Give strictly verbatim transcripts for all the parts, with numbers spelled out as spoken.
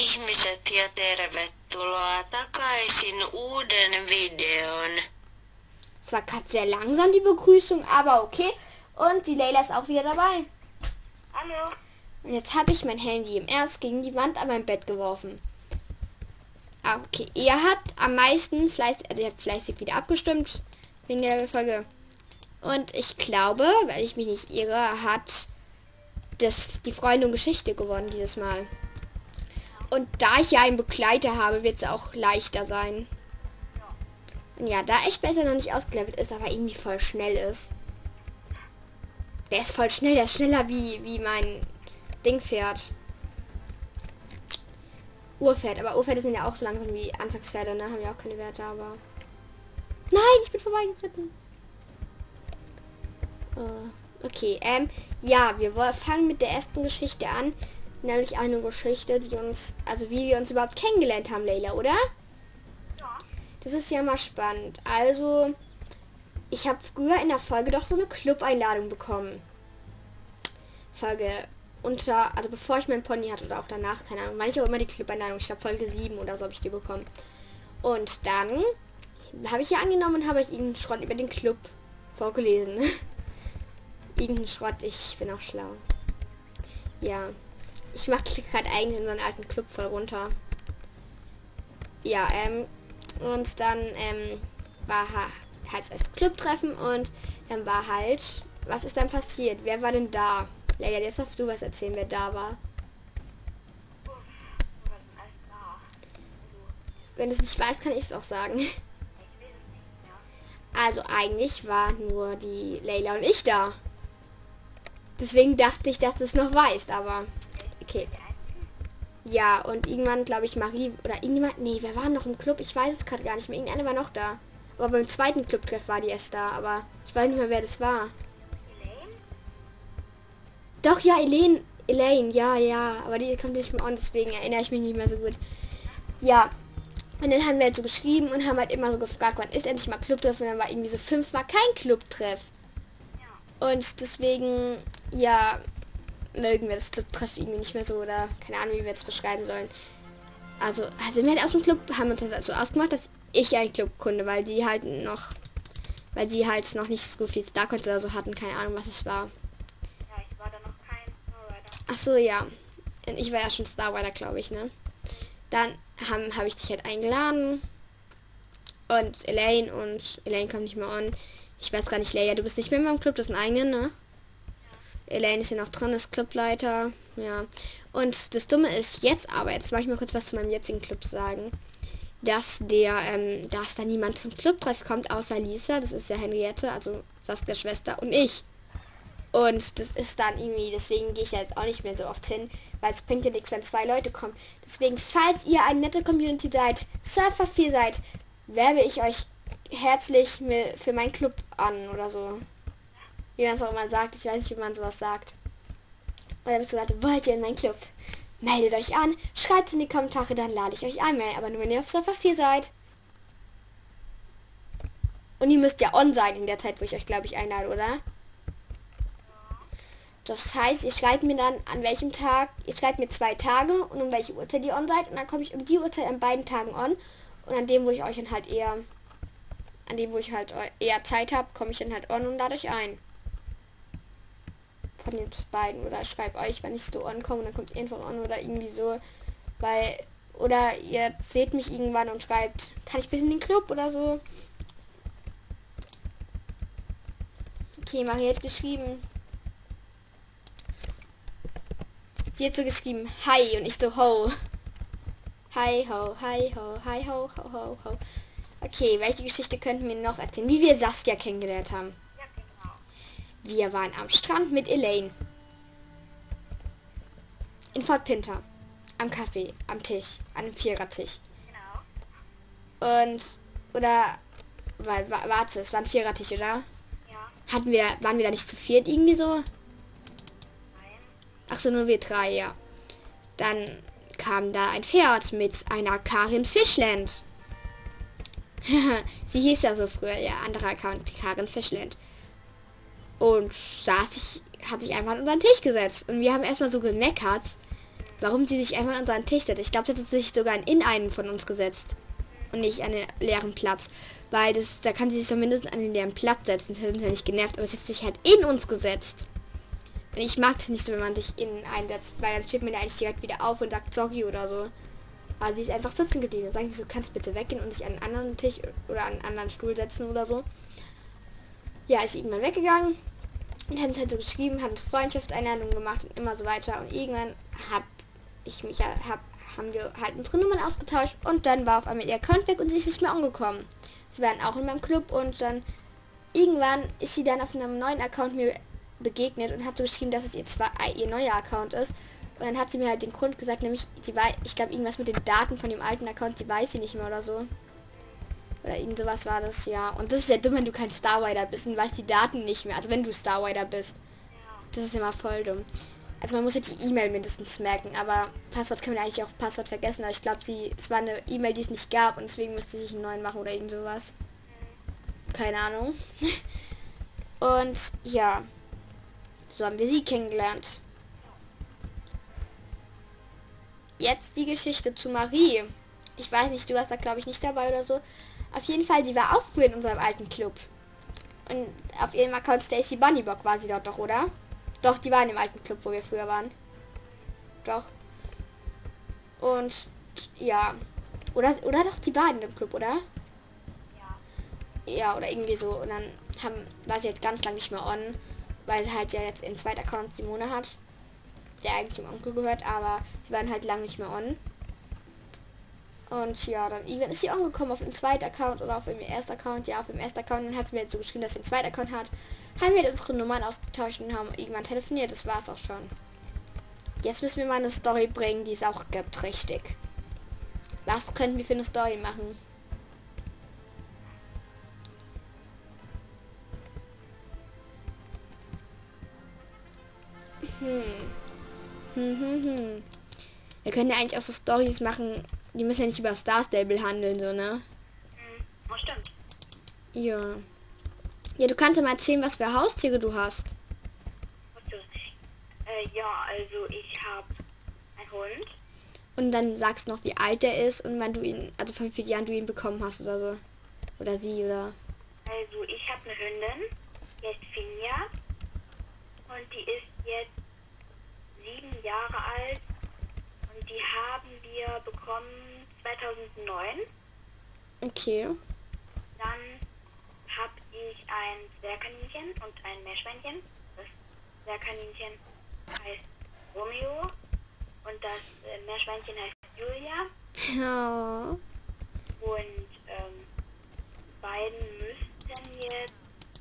ihmiset ja tervetuloa takaisin uuden Videon. Es war gerade sehr langsam die Begrüßung, aber okay. Und die Leila ist auch wieder dabei. Hallo. Und jetzt habe ich mein Handy im Ernst gegen die Wand an mein Bett geworfen. Ah, okay. Ihr habt am meisten fleißig, also ihr habt fleißig wieder abgestimmt wegen der Folge. Und ich glaube, weil ich mich nicht irre, hat das die Freunde und Geschichte gewonnen dieses Mal. Und da ich ja einen Begleiter habe, wird es auch leichter sein. Und ja, da echt besser noch nicht ausgelevelt ist, aber irgendwie voll schnell ist. Der ist voll schnell, der ist schneller wie, wie mein Dingpferd. Urpferd, aber Urpferde sind ja auch so langsam wie Anfangspferde, ne? Haben ja auch keine Werte, aber... Nein, ich bin vorbeigeritten. Oh, okay, ähm, ja, wir fangen mit der ersten Geschichte an. Nämlich eine Geschichte, die uns, also wie wir uns überhaupt kennengelernt haben, Leila, oder? Ja. Das ist ja mal spannend. Also, ich habe früher in der Folge doch so eine Club-Einladung bekommen. Folge unter, also bevor ich mein Pony hatte oder auch danach, keine Ahnung, meine ich auch immer die Club-Einladung. Ich glaube Folge sieben oder so habe ich die bekommen. Und dann habe ich ja angenommen und habe ich irgendeinen Schrott über den Club vorgelesen. Irgendeinen Schrott, ich bin auch schlau. Ja. Ich mache gerade eigentlich in so einen alten Club voll runter. Ja, ähm, und dann, ähm, war halt das Clubtreffen und dann war halt, was ist dann passiert? Wer war denn da? Ja, ja, jetzt darfst du was erzählen, wer da war. Wenn du es nicht weißt, kann ich es auch sagen. Also eigentlich war nur die Leila und ich da. Deswegen dachte ich, dass du es noch weißt, aber... Okay. Ja, und irgendwann, glaube ich, Marie oder irgendjemand, nee, wer war noch im Club? Ich weiß es gerade gar nicht mehr. Irgendeine war noch da. Aber beim zweiten Clubtreff war die erst da, aber ich weiß nicht mehr, wer das war. Elaine? Doch, ja, Elaine. Elaine, ja, ja. Aber die kommt nicht mehr an, deswegen erinnere ich mich nicht mehr so gut. Ja. Und dann haben wir halt so geschrieben und haben halt immer so gefragt, wann ist endlich mal Clubtreff? Und dann war irgendwie so fünfmal kein Clubtreff. Ja. Und deswegen, ja... mögen wir das Clubtreff irgendwie nicht mehr so oder keine Ahnung, wie wir das beschreiben sollen. Also, also wir halt aus dem Club haben uns das also ausgemacht, dass ich ein Clubkunde, weil die halt noch, weil sie halt noch nicht so viel Star-Coins oder so hatten, keine Ahnung, was es war. Ja, ich war da noch kein Snowrider. Ach so, ja. Und ich war ja schon Starrider, glaube ich, ne? Dann habe hab ich dich halt eingeladen und Elaine und Elaine kommt nicht mehr an. Ich weiß gar nicht, Leia, du bist nicht mehr in meinem Club, das ist ein eigenen, ne? Elaine ist ja noch drin, ist Clubleiter. Ja. Und das Dumme ist jetzt aber, jetzt mache ich mal kurz was zu meinem jetzigen Club sagen, dass der, ähm, dass da niemand zum Clubtreff kommt, außer Lisa, das ist ja Henriette, also Saskias Schwester und ich. Und das ist dann irgendwie, deswegen gehe ich ja jetzt auch nicht mehr so oft hin, weil es bringt ja nichts, wenn zwei Leute kommen. Deswegen, falls ihr eine nette Community seid, Surfer vier seid, werbe ich euch herzlich für meinen Club an oder so. Wie man es auch immer sagt. Ich weiß nicht, wie man sowas sagt. Und dann habe ich gesagt, wollt ihr in meinen Club? Meldet euch an, schreibt es in die Kommentare, dann lade ich euch ein. Aber nur wenn ihr auf Surfer vier seid. Und ihr müsst ja on sein in der Zeit, wo ich euch, glaube ich, einlade, oder? Das heißt, ihr schreibt mir dann, an welchem Tag, ihr schreibt mir zwei Tage und um welche Uhrzeit ihr on seid. Und dann komme ich um die Uhrzeit an beiden Tagen on. Und an dem, wo ich euch dann halt eher, an dem, wo ich halt eher Zeit habe, komme ich dann halt on und lade euch ein. Von den beiden, oder schreibt euch, wenn ich so ankomme, dann kommt ihr einfach an oder irgendwie so, weil, oder ihr seht mich irgendwann und schreibt, kann ich bitte in den Club oder so. Okay, Marie hat geschrieben. Sie hat so geschrieben, hi, und ich so, ho. Hi, ho, hi, ho, hi, ho, ho, ho, ho. Okay, welche Geschichte könnten wir noch erzählen? Wie wir Saskia kennengelernt haben. Wir waren am Strand mit Elaine. In Fort Pinter. Am Café, am Tisch, an einem Vierertisch. Genau. Und, oder, weil, warte, es war ein Vierertisch, oder? Ja. Hatten wir, waren wir da nicht zu viert irgendwie so? Nein. Ach so, nur wir drei, ja. Dann kam da ein Pferd mit einer Karin Fischland. Sie hieß ja so früher, ja, anderer Account, Karin Fischland. Und saß sich, hat sich einfach an unseren Tisch gesetzt. Und wir haben erstmal so gemeckert, warum sie sich einfach an unseren Tisch setzt. Ich glaube, sie hat sich sogar in einen von uns gesetzt und nicht an den leeren Platz. Weil das, da kann sie sich doch mindestens an den leeren Platz setzen. Das hat uns ja nicht genervt, aber sie hat sich halt in uns gesetzt. Und ich mag es nicht so, wenn man sich innen einsetzt, weil dann steht man ja eigentlich direkt wieder auf und sagt Sorry oder so. Aber sie ist einfach sitzen geblieben. Dann sage ich so, kannst bitte weggehen und sich an einen anderen Tisch oder an einen anderen Stuhl setzen oder so. Ja, ist irgendwann weggegangen und hat uns halt so geschrieben, hat uns Freundschaftseinladungen gemacht und immer so weiter. Und irgendwann hab ich mich hab, haben wir halt unsere Nummern ausgetauscht und dann war auf einmal ihr Account weg und sie ist nicht mehr angekommen. Sie waren auch in meinem Club und dann irgendwann ist sie dann auf einem neuen Account mir begegnet und hat so geschrieben, dass es ihr zwar ihr neuer Account ist. Und dann hat sie mir halt den Grund gesagt, nämlich, sie weiß, ich glaube, irgendwas mit den Daten von dem alten Account, die weiß sie nicht mehr oder so. Oder irgend sowas war das, ja. Und das ist ja dumm, wenn du kein Starwider bist und weißt die Daten nicht mehr. Also wenn du Starwider bist. Das ist immer voll dumm. Also man muss ja die E-Mail mindestens merken, aber Passwort kann man eigentlich auch Passwort vergessen. Aber ich glaube, sie, es war eine E-Mail, die es nicht gab und deswegen musste sie sich einen neuen machen oder irgend sowas. Keine Ahnung. Und ja, so haben wir sie kennengelernt. Jetzt die Geschichte zu Marie. Ich weiß nicht, du warst da glaube ich nicht dabei oder so. Auf jeden Fall, sie war auch früher in unserem alten Club. Und auf ihrem Account Stacy Bunnybock war sie dort doch, oder? Doch, die war in dem alten Club, wo wir früher waren. Doch. Und ja. Oder, oder doch, die war in dem Club, oder? Ja. Ja, oder irgendwie so. Und dann haben, war sie jetzt ganz lang nicht mehr on, weil sie halt ja jetzt den zweiten Account Simone hat, der eigentlich dem Onkel gehört, aber sie waren halt lang nicht mehr on. Und ja, dann irgendwann ist sie angekommen auf dem zweiten Account oder auf dem ersten Account. Ja, auf dem ersten Account. Dann hat sie mir jetzt so geschrieben, dass sie einen zweiten Account hat. Haben wir unsere Nummern ausgetauscht und haben irgendwann telefoniert. Das war's auch schon. Jetzt müssen wir mal eine Story bringen, die es auch gibt, richtig. Was könnten wir für eine Story machen? Hm. Hm, hm, hm. Wir können ja eigentlich auch so Stories machen, die müssen ja nicht über Star Stable handeln, so, ne? Mhm. Oh, stimmt. Ja. Ja, du kannst ja mal erzählen, was für Haustiere du hast. Äh, ja, also ich habe einen Hund. Und dann sagst du noch, wie alt er ist und wann du ihn, also vor wie vielen Jahren du ihn bekommen hast oder so. Oder sie, oder... Also ich habe eine Hündin, die heißt Finja. Und die ist jetzt sieben Jahre alt. Und die haben wir bekommen zweitausendneun. Okay. Dann habe ich ein Zwergkaninchen und ein Meerschweinchen. Das Zwergkaninchen heißt Romeo und das äh, Meerschweinchen heißt Julia. Ja. Und ähm, beiden müssten jetzt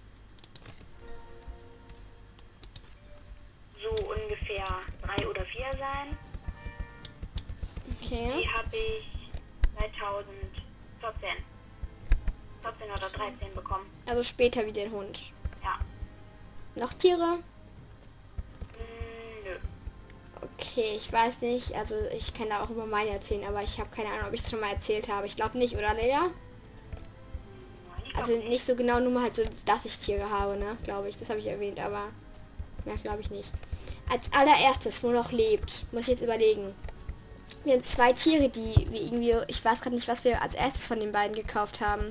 so ungefähr drei oder vier sein. Okay. Die habe ich zweitausendvierzehn vierzehn oder dreizehn bekommen. Also später wie den Hund. Ja. Noch Tiere? Mm, nö. Okay, ich weiß nicht. Also ich kann da auch über meine erzählen, aber ich habe keine Ahnung, ob ich es schon mal erzählt habe. Ich glaube nicht, oder Lea? Nein, ich glaub Also nicht. nicht so genau, nur mal halt so, dass ich Tiere habe, ne? Glaube ich. Das habe ich erwähnt, aber mehr glaube ich nicht. Als allererstes, wo noch lebt, muss ich jetzt überlegen. Wir haben zwei Tiere, die wir irgendwie, ich weiß gerade nicht, was wir als erstes von den beiden gekauft haben.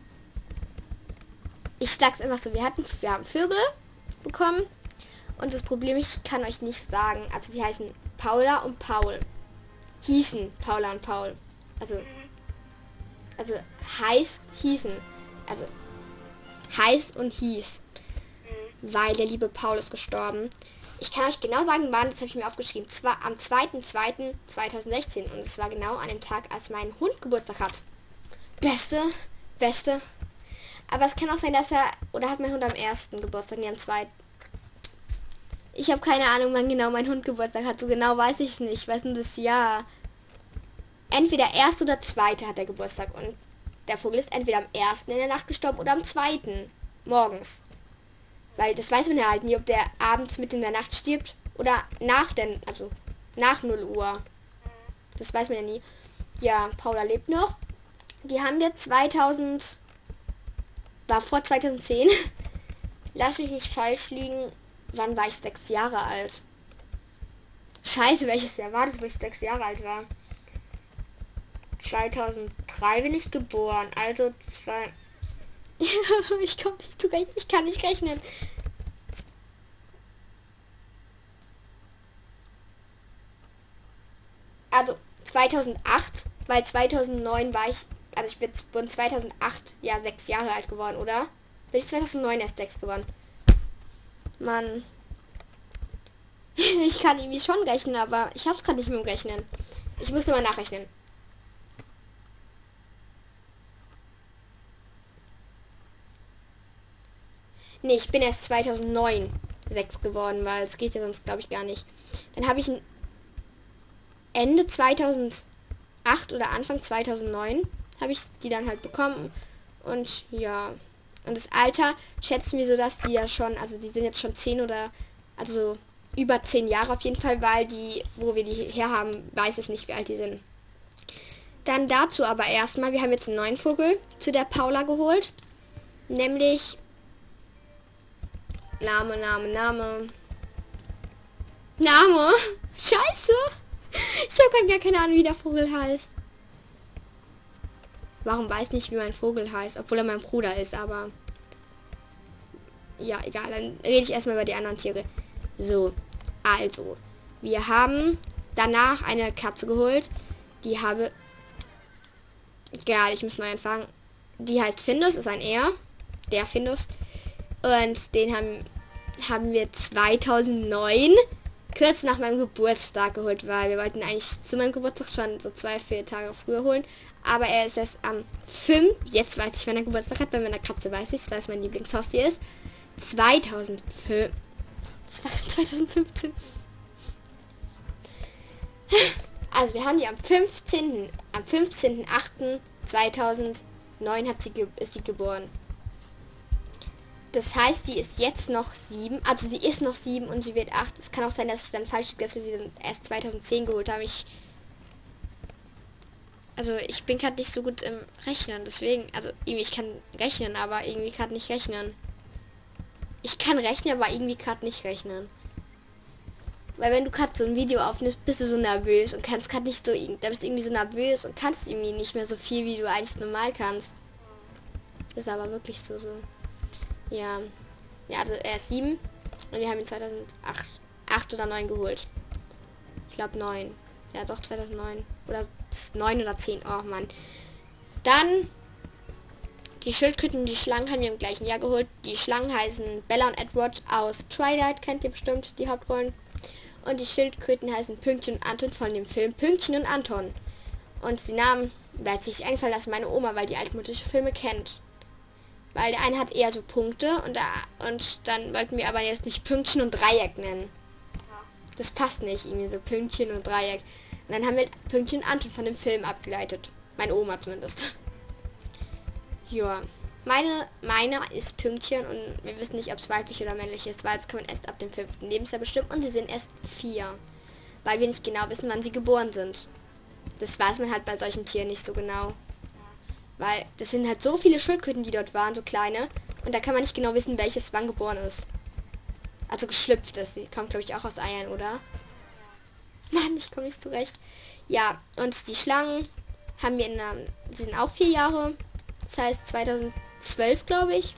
Ich sag's einfach so, wir hatten, wir haben Vögel bekommen und das Problem, ich kann euch nicht sagen, also die heißen Paula und Paul. Hießen Paula und Paul. Also, also heißt, hießen, also heißt und hieß, weil der liebe Paul ist gestorben. Ich kann euch genau sagen, wann, das habe ich mir aufgeschrieben, zwar am zweiten zweiten zweitausendsechzehn und es war genau an dem Tag, als mein Hund Geburtstag hat. Beste, beste. Aber es kann auch sein, dass er, oder hat mein Hund am ersten Geburtstag, nicht am zweiten. Ich habe keine Ahnung, wann genau mein Hund Geburtstag hat, so genau weiß ich es nicht, ich weiß nur das Jahr. Entweder erst oder zweite hat er Geburtstag und der Vogel ist entweder am ersten in der Nacht gestorben oder am zweiten morgens. Weil das weiß man ja halt nie, ob der abends mitten in der Nacht stirbt oder nach den, also nach null Uhr. Das weiß man ja nie. Ja, Paula lebt noch. Die haben wir zweitausend, war vor zweitausendzehn. Lass mich nicht falsch liegen. Wann war ich sechs Jahre alt? Scheiße, welches Jahr war das, wo ich sechs Jahre alt war? zweitausenddrei bin ich geboren. Also zwei... ich komme nicht zurecht. Ich kann nicht rechnen. Also zweitausendacht, weil zweitausendneun war ich... Also ich bin zweitausendacht ja sechs Jahre alt geworden, oder? Bin ich zweitausendneun erst sechs geworden. Mann. Ich kann irgendwie schon rechnen, aber ich hab's gerade nicht mit dem Rechnen. Ich muss nur mal nachrechnen. Nee, ich bin erst zweitausendneun sechs geworden, weil es geht ja sonst, glaube ich, gar nicht. Dann habe ich ein Ende zweitausendacht oder Anfang zweitausendneun habe ich die dann halt bekommen. Und ja, und das Alter schätzen wir so, dass die ja schon, also die sind jetzt schon zehn oder, also über zehn Jahre auf jeden Fall, weil die, wo wir die herhaben, weiß es nicht, wie alt die sind. Dann dazu aber erstmal, wir haben jetzt einen neuen Vogel zu der Paula geholt. Nämlich Name, Name, Name. Name? Scheiße. Ich habe gar keine Ahnung, wie der Vogel heißt. Warum weiß nicht, wie mein Vogel heißt, obwohl er mein Bruder ist, aber... Ja, egal, dann rede ich erstmal über die anderen Tiere. So, also, wir haben danach eine Katze geholt. Die habe... Egal, ich muss neu anfangen. Die heißt Findus, ist ein Er. Der Findus. Und den haben, haben wir zweitausendneun, kurz nach meinem Geburtstag geholt, weil wir wollten eigentlich zu meinem Geburtstag schon so zwei, vier Tage früher holen. Aber er ist erst am fünften, jetzt weiß ich, wann er Geburtstag hat, bei meiner Katze weiß ich, weil es mein Lieblingshaustier ist. zweitausendfünf. Ich dachte zweitausendfünfzehn. Also wir haben die am fünfzehnten. Am fünfzehnten achten zweitausendneun hat sie ist sie geboren. Das heißt, sie ist jetzt noch sieben. Also sie ist noch sieben und sie wird acht. Es kann auch sein, dass es dann falsch ist, dass wir sie dann erst zweitausendzehn geholt haben. Ich also ich bin gerade nicht so gut im Rechnen. Deswegen, also irgendwie, ich kann rechnen, aber irgendwie gerade nicht rechnen. Ich kann rechnen, aber irgendwie gerade nicht rechnen. Weil wenn du gerade so ein Video aufnimmst, bist du so nervös und kannst gerade nicht so, da bist du irgendwie so nervös und kannst irgendwie nicht mehr so viel, wie du eigentlich normal kannst. Das ist aber wirklich so, so. Ja. Ja, also er ist sieben und wir haben ihn zweitausendacht, acht oder neun geholt. Ich glaube neun. Ja, doch zweitausendneun. Oder neun oder zehn. Oh Mann. Dann die Schildkröten und die Schlangen haben wir im gleichen Jahr geholt. Die Schlangen heißen Bella und Edward aus Twilight, kennt ihr bestimmt, die Hauptrollen. Und die Schildkröten heißen Pünktchen und Anton von dem Film Pünktchen und Anton. Und die Namen weiß sich einfallen lassen meine Oma, weil die altmodische Filme kennt. Weil der eine hat eher so Punkte und, da, und dann wollten wir aber jetzt nicht Pünktchen und Dreieck nennen. Das passt nicht, irgendwie so Pünktchen und Dreieck. Und dann haben wir Pünktchen und Anton von dem Film abgeleitet. Meine Oma zumindest. Ja. Meine, meine ist Pünktchen und wir wissen nicht, ob es weiblich oder männlich ist, weil es kann man erst ab dem fünften Lebensjahr bestimmen und sie sind erst vier. Weil wir nicht genau wissen, wann sie geboren sind. Das weiß man halt bei solchen Tieren nicht so genau. Weil das sind halt so viele Schildkröten, die dort waren, so kleine. Und da kann man nicht genau wissen, welches wann geboren ist. Also geschlüpft ist. Sie kommt, glaube ich, auch aus Eiern, oder? Mann, ich komme nicht zurecht. Ja, und die Schlangen haben wir in einer... Sie sind auch vier Jahre. Das heißt zweitausendzwölf, glaube ich.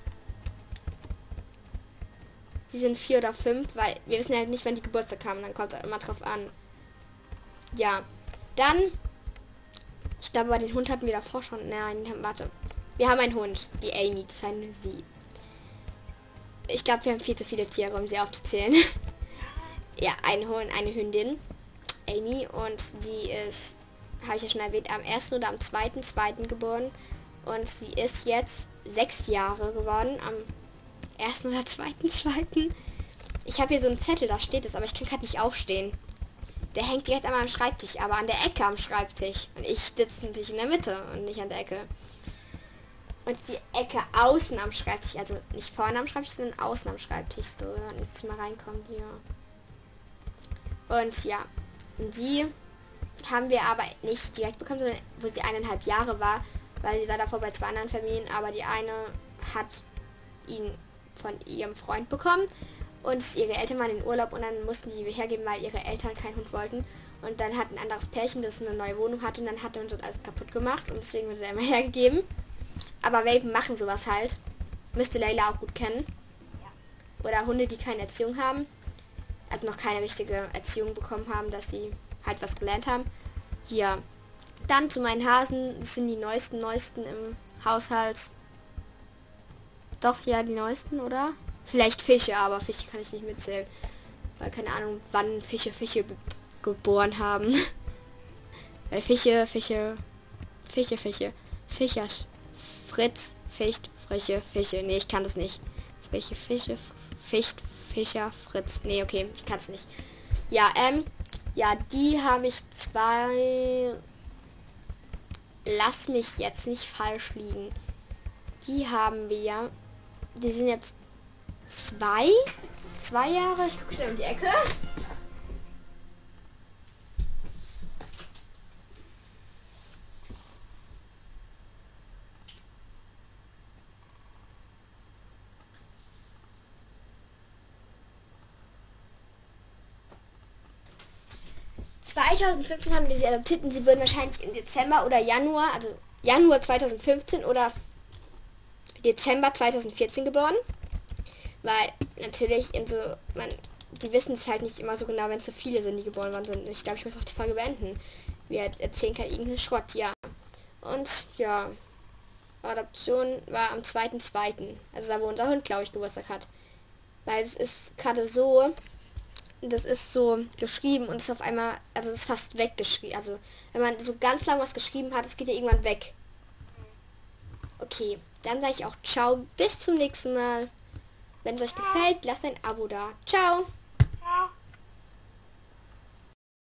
Sie sind vier oder fünf, weil wir wissen halt nicht, wann die Geburtstag haben. Dann kommt es halt immer drauf an. Ja, dann... Ich glaube, bei den Hund hatten wir davor schon... Nein, warte. Wir haben einen Hund. Die Amy, das ist eine sie. Ich glaube, wir haben viel zu viele Tiere, um sie aufzuzählen. Ja, ein Hund, eine Hündin. Amy. Und sie ist, habe ich ja schon erwähnt, am ersten oder am zweiten zweiten geboren. Und sie ist jetzt sechs Jahre geworden. Am ersten oder zweiten zweiten Ich habe hier so einen Zettel, da steht es, aber ich kann gerade nicht aufstehen. Der hängt direkt an meinem Schreibtisch, aber an der Ecke am Schreibtisch. Und ich sitze natürlich in der Mitte und nicht an der Ecke. Und die Ecke außen am Schreibtisch, also nicht vorne am Schreibtisch, sondern außen am Schreibtisch. So, wenn jetzt mal reinkommt, ja. Und ja, die haben wir aber nicht direkt bekommen, sondern wo sie eineinhalb Jahre war, weil sie war davor bei zwei anderen Familien, aber die eine hat ihn von ihrem Freund bekommen und ihre Eltern waren in Urlaub und dann mussten die hergeben, weil ihre Eltern keinen Hund wollten. Und dann hat ein anderes Pärchen, das eine neue Wohnung hatte, und dann hat der Hund dort alles kaputt gemacht und deswegen wurde er immer hergegeben. Aber Welpen machen sowas halt. Müsste Layla auch gut kennen. Oder Hunde, die keine Erziehung haben. Also noch keine richtige Erziehung bekommen haben, dass sie halt was gelernt haben. Ja. Dann zu meinen Hasen. Das sind die neuesten, neuesten im Haushalt. Doch, ja, die neuesten, oder? Vielleicht Fische, aber Fische kann ich nicht mitzählen. Weil keine Ahnung, wann Fische Fische geboren haben. Weil Fische, Fische, Fische, Fische, Fischer, Fritz, Ficht, Frische, Fische. Nee, ich kann das nicht. Frische, Fische, Ficht, Fischer, Fritz. Nee, okay, ich kann es nicht. Ja, ähm, ja, die habe ich zwei... Lass mich jetzt nicht falsch liegen. Die haben wir... Die sind jetzt zwei? Zwei Jahre? Ich gucke schnell um die Ecke. zweitausendfünfzehn haben wir sie adoptiert und sie würden wahrscheinlich im Dezember oder Januar, also Januar zweitausendfünfzehn oder Dezember zweitausendvierzehn geboren. Weil natürlich in so, man, die wissen es halt nicht immer so genau, wenn es so viele sind, die geboren worden sind. Ich glaube, ich muss auch die Folge beenden. Wir erzählen keinen irgendeinen Schrott, ja. Und ja, Adoption war am zweiten zweiten Also da wo unser Hund, glaube ich, Geburtstag hat. Weil es ist gerade so, das ist so geschrieben und ist auf einmal, also es ist fast weggeschrieben. Also wenn man so ganz lang was geschrieben hat, es geht ja irgendwann weg. Okay, dann sage ich auch ciao, bis zum nächsten Mal. Wenn es euch gefällt, lasst ein Abo da. Ciao!